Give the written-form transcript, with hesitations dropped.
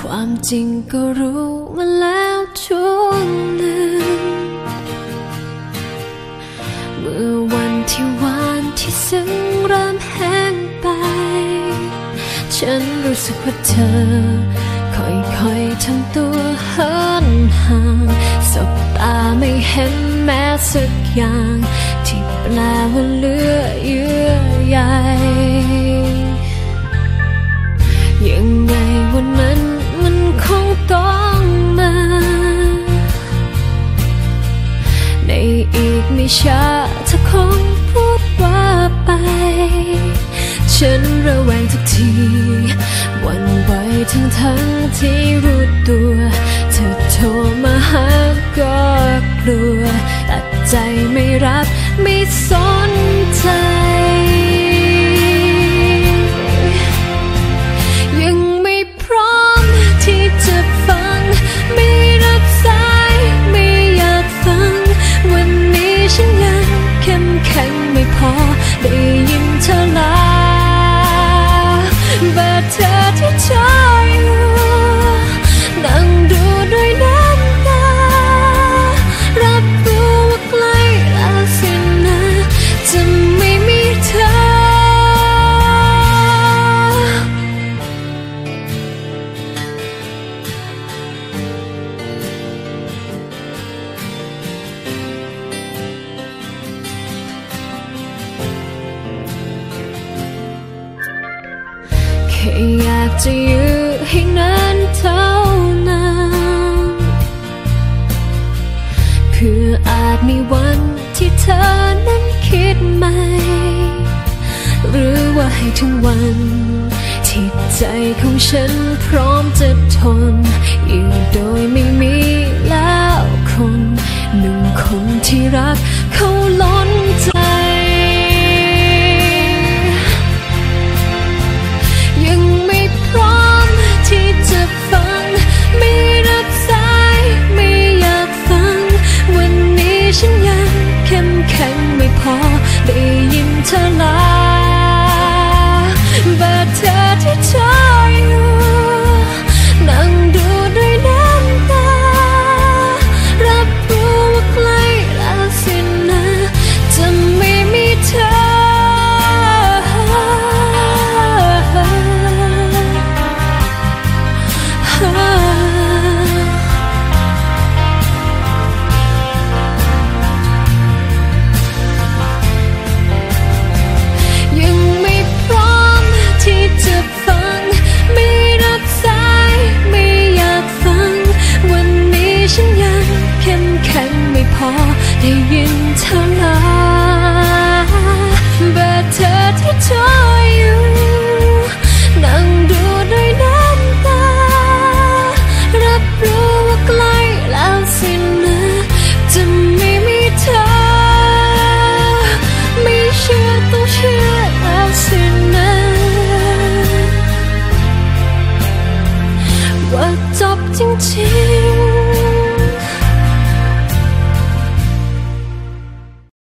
ความจริงก็รู้มาแล้วช่วงหนึ่งเมื่อวันที่หวานที่ซึ้งเริ่มแห้งไปฉันรู้สึกว่าเธอค่อยๆทำตัวเหินห่างสบตาไม่เห็นแม้สักอย่างที่แปลว่าเหลือเยื่อใยยังไงวันนั้นมันคงต้องมาในอีกไม่ช้าเธอคงพูดว่าไปฉันระแวงทุกทีหวั่นไหวทั้งที่รู้ตัวเธอโทรมาหาก็กลัวตัดใจไม่รับไม่สนใจยังไม่พร้อมที่จะฟังไม่รับสายไม่อยากฟังวันนี้ฉันยังเข้มแข็งไม่พอได้ยินเธอลาเบอร์เธอที่ใช้อยู่นั่งดูด้วยน้ำตารับรู้ว่าใกล้แล้วสินะจะไม่มีเธอแค่อยากจะอยู่ให้นานเท่านั้นเพื่ออาจมีวันที่เธอนั้นคิดใหม่หรือว่าให้ถึงวันที่ใจของฉันพร้อมจะทนอยู่โดยไม่มีแล้วคนหนึ่งคนที่รักเขา